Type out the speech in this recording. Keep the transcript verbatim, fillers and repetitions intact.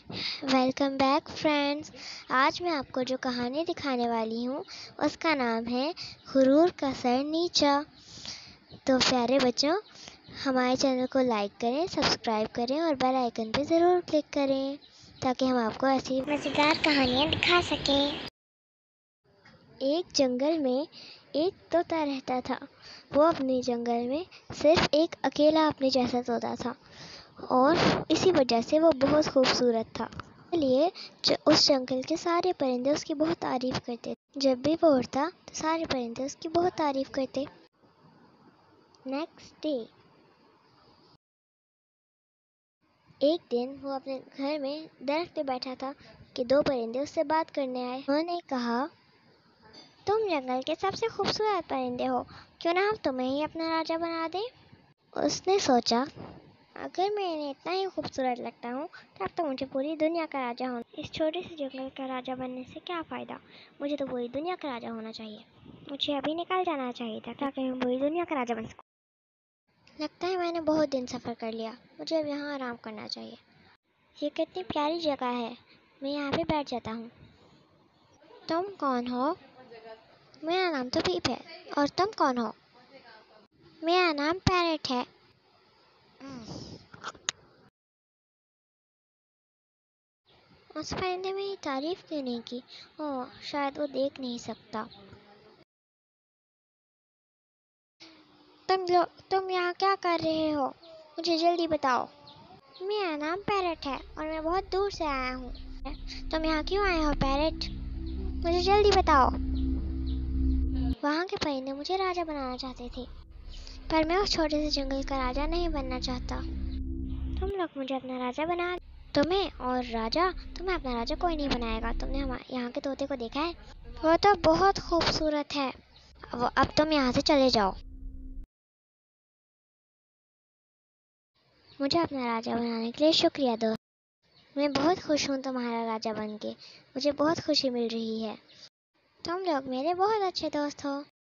Welcome back friends. आज मैं आपको जो कहानी दिखाने वाली हूँ उसका नाम है हुरूर का सर नीचा। तो प्यारे बच्चों, हमारे चैनल को लाइक करें, सब्सक्राइब करें और बेल आइकन पे ज़रूर क्लिक करें ताकि हम आपको ऐसी मज़ेदार कहानियाँ दिखा सकें। एक जंगल में एक तोता रहता था। वो अपने जंगल में सिर्फ एक अकेला अपने जैसा तोता था और इसी वजह से वो बहुत खूबसूरत था। इसलिए उस जंगल के सारे परिंदे उसकी बहुत तारीफ करते। जब भी वो उड़ता तो सारे परिंदे उसकी बहुत तारीफ करते। नेक्स्ट डे, एक दिन वो अपने घर में दरख्त पे बैठा था कि दो परिंदे उससे बात करने आए। उन्होंने कहा, तुम जंगल के सबसे खूबसूरत परिंदे हो, क्यों ना हम तुम्हें ही अपना राजा बना दें। उसने सोचा, अगर मैं इन्हें इतना ही खूबसूरत लगता हूँ तब तो मुझे पूरी दुनिया का राजा होना। इस छोटे से जंगल का राजा बनने से क्या फ़ायदा, मुझे तो पूरी दुनिया का राजा होना चाहिए। मुझे अभी निकल जाना चाहिए था ताकि मैं पूरी दुनिया का राजा बन सकूँ। लगता है मैंने बहुत दिन सफ़र कर लिया, मुझे अब यहाँ आराम करना चाहिए। ये कितनी प्यारी जगह है, मैं यहाँ पे बैठ जाता हूँ। तुम कौन हो? मेरा नाम तो पीप है। और तुम कौन हो? मेरा नाम पैरेट है। उस परिंदे मेरी तारीफ क्यों नहीं की? ओह, शायद वो देख नहीं सकता। तुम लोग तुम यहाँ क्या कर रहे हो? मुझे जल्दी बताओ। मेरा नाम पैरेट है और मैं बहुत दूर से आया हूँ। तुम यहाँ क्यों आए हो पैरेट? मुझे जल्दी बताओ। वहाँ के परिंदे मुझे राजा बनाना चाहते थे, पर मैं उस छोटे से जंगल का राजा नहीं बनना चाहता। तुम लोग मुझे अपना राजा बना। तुम्हें और राजा तुम्हें अपना राजा कोई नहीं बनाएगा। तुमने हमारे यहाँ के तोते को देखा है? वो तो बहुत खूबसूरत है। अब अब तुम यहाँ से चले जाओ। मुझे अपना राजा बनाने के लिए शुक्रिया दोस्त। मैं बहुत खुश हूँ तुम्हारा राजा बन के। मुझे बहुत खुशी मिल रही है। तुम लोग मेरे बहुत अच्छे दोस्त हो।